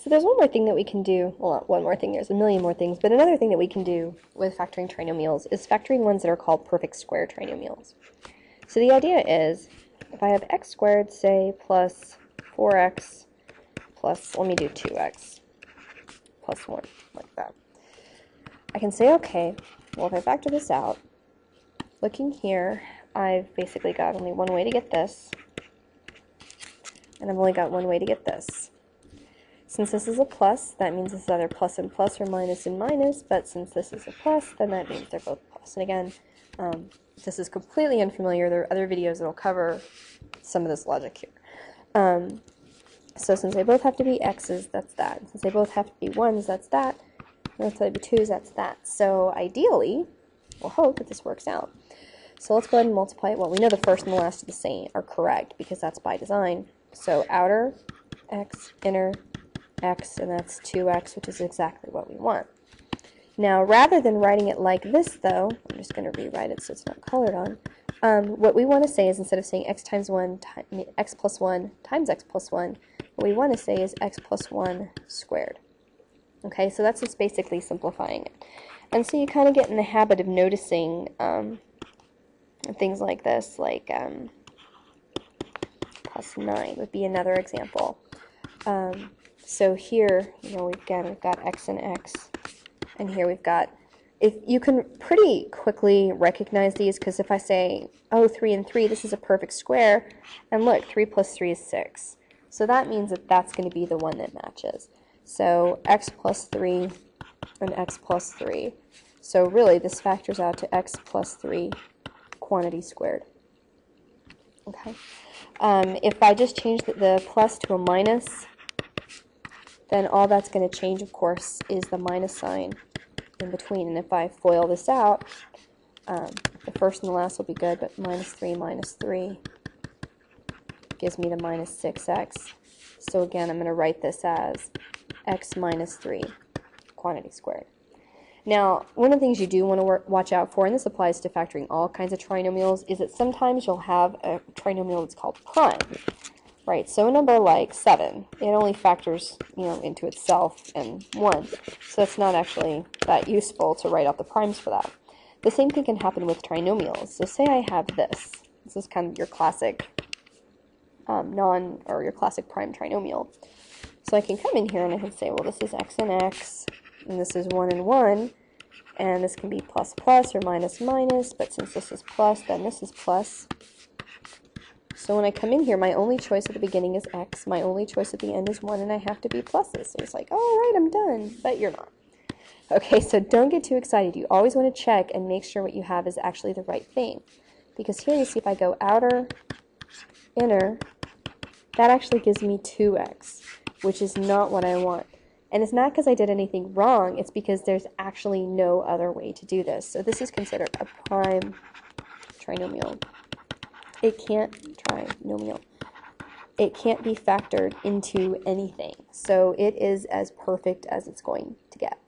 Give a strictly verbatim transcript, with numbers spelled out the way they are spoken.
So there's one more thing that we can do, well, not one more thing, there's a million more things, but another thing that we can do with factoring trinomials is factoring ones that are called perfect square trinomials. So the idea is, if I have x squared, say, plus four x plus, let me do two x plus one, like that. I can say, okay, well, if I factor this out, looking here, I've basically got only one way to get this, and I've only got one way to get this. Since this is a plus, that means this is either plus and plus or minus and minus, but since this is a plus, then that means they're both plus. And again, um, this is completely unfamiliar. There are other videos that will cover some of this logic here. Um, so since they both have to be x's, that's that. Since they both have to be ones, that's that. And if they be twos, that's that. So ideally, we'll hope that this works out. So let's go ahead and multiply it. Well, we know the first and the last are the same, are correct, because that's by design. So outer x, inner x, and that's two x, which is exactly what we want. Now, rather than writing it like this, though, I'm just going to rewrite it so it's not colored on. Um, what we want to say is, instead of saying x times one, x plus one times x plus one, what we want to say is x plus one squared. Okay, so that's just basically simplifying it. And so you kind of get in the habit of noticing um, things like this, like um, plus nine would be another example. Um, so here, you know, we've got, we've got x and x, and here we've got, if you can pretty quickly recognize these, because if I say, oh, three and three, this is a perfect square, and look, three plus three is six. So that means that that's going to be the one that matches. So x plus three and x plus three. So really, this factors out to x plus three quantity squared. Okay. Um, if I just change the, the plus to a minus, then all that's going to change, of course, is the minus sign in between. And if I FOIL this out, um, the first and the last will be good, but minus three minus three gives me the minus six x. So again, I'm going to write this as x minus three quantity squared. Now, one of the things you do want to watch out for, and this applies to factoring all kinds of trinomials, is that sometimes you'll have a trinomial that's called prime. Right, so a number like seven, it only factors, you know, into itself and one. So it's not actually that useful to write out the primes for that. The same thing can happen with trinomials. So say I have this. This is kind of your classic um, non, or your classic prime trinomial. So I can come in here and I can say, well, this is x and x, and this is one and one, and this can be plus plus or minus minus, but since this is plus, then this is plus. So when I come in here, my only choice at the beginning is x, my only choice at the end is one, and I have to be pluses. So it's like, oh, all right, I'm done, but you're not. Okay, so don't get too excited. You always want to check and make sure what you have is actually the right thing. Because here you see if I go outer, inner, that actually gives me two x, which is not what I want. And it's not because I did anything wrong, it's because there's actually no other way to do this. So this is considered a prime trinomial. It can't trinomial. It can't be factored into anything. So it is as perfect as it's going to get.